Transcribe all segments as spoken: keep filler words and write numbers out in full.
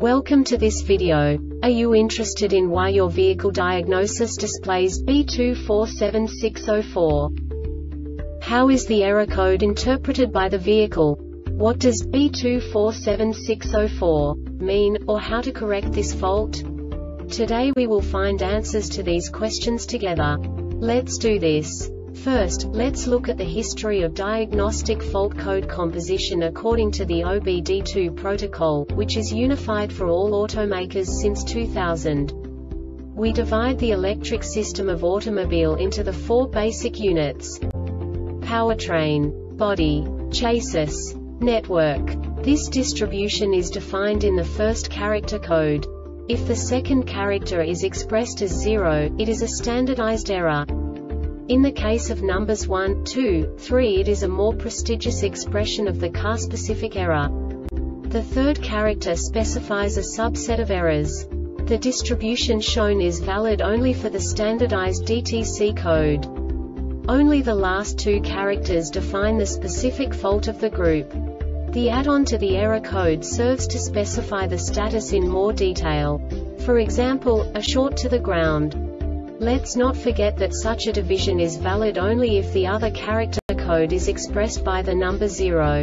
Welcome to this video. Are you interested in why your vehicle diagnosis displays B two four seven six zero four? How is the error code interpreted by the vehicle? What does B two four seven six zero four mean, or how to correct this fault? Today we will find answers to these questions together. Let's do this. First, let's look at the history of diagnostic fault code composition according to the O B D two protocol, which is unified for all automakers since two thousand. We divide the electric system of automobile into the four basic units: powertrain, body, chassis, network. This distribution is defined in the first character code. If the second character is expressed as zero, it is a standardized error. In the case of numbers one, two, three, it is a more prestigious expression of the car-specific error. The third character specifies a subset of errors. The distribution shown is valid only for the standardized D T C code. Only the last two characters define the specific fault of the group. The add-on to the error code serves to specify the status in more detail. For example, a short to the ground. Let's not forget that such a division is valid only if the other character code is expressed by the number zero.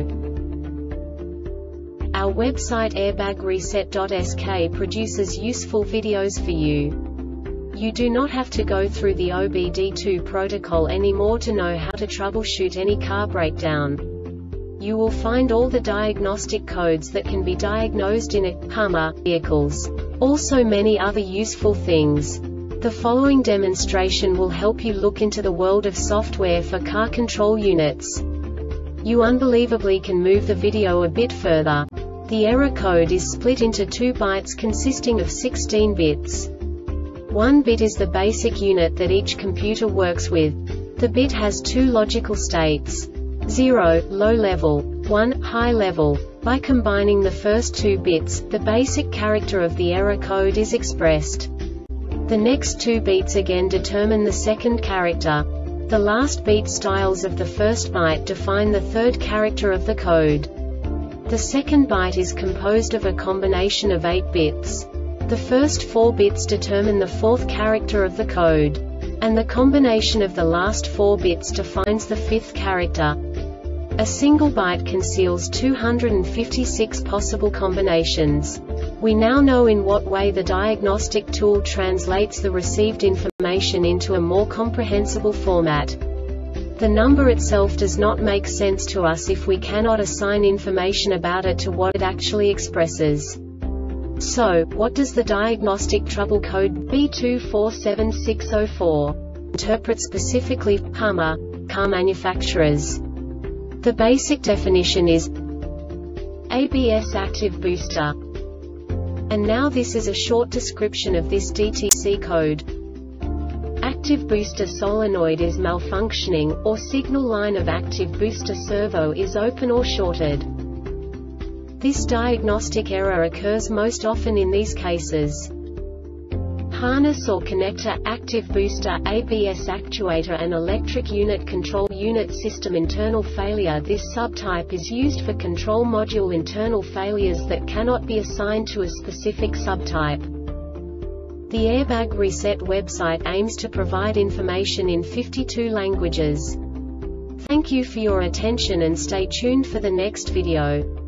Our website airbag reset dot S K produces useful videos for you. You do not have to go through the O B D two protocol anymore to know how to troubleshoot any car breakdown. You will find all the diagnostic codes that can be diagnosed in a Hummer vehicles. Also many other useful things. The following demonstration will help you look into the world of software for car control units. You unbelievably can move the video a bit further. The error code is split into two bytes consisting of sixteen bits. One bit is the basic unit that each computer works with. The bit has two logical states: zero, low level, one, high level. By combining the first two bits, the basic character of the error code is expressed. The next two beats again determine the second character. The last beat styles of the first byte define the third character of the code. The second byte is composed of a combination of eight bits. The first four bits determine the fourth character of the code. And the combination of the last four bits defines the fifth character. A single byte conceals two hundred fifty-six possible combinations. We now know in what way the diagnostic tool translates the received information into a more comprehensible format. The number itself does not make sense to us if we cannot assign information about it to what it actually expresses. So, what does the diagnostic trouble code B two four seven six zero four interpret specifically for Hummer car manufacturers? The basic definition is A B S active booster. And now this is a short description of this D T C code. Active booster solenoid is malfunctioning, or signal line of active booster servo is open or shorted. This diagnostic error occurs most often in these cases: harness or connector, active booster, A B S actuator and electric unit control unit system internal failure. This subtype is used for control module internal failures that cannot be assigned to a specific subtype. The Airbag Reset website aims to provide information in fifty-two languages. Thank you for your attention and stay tuned for the next video.